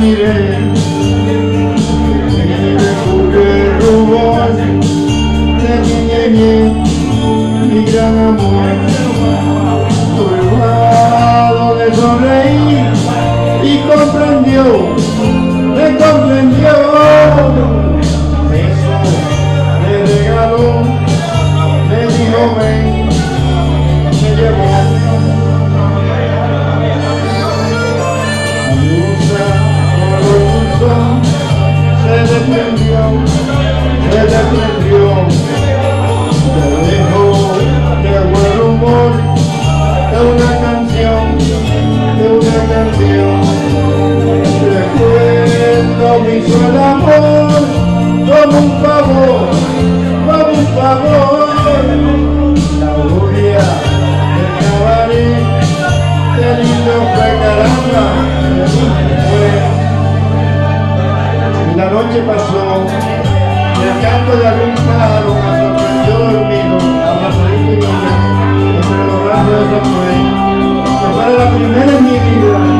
miré y descubrí el rubor de mi niñez, mi gran amor. Turbado de sonreír y comprendió, me comprendió. Eso me regaló, me dijo ven, me llevó. Se desprendió, se dejó de buen humor, de una canción, recuerdo me hizo el amor, como un favor, la orgullo del cabaret, qué lindo fue caramba, qué lindo fue. La noche pasó, el canto de algún pájaro me sorprendió dormido, abrazadito y entre los brazos de esa mujer, que fue la primera en mi vida.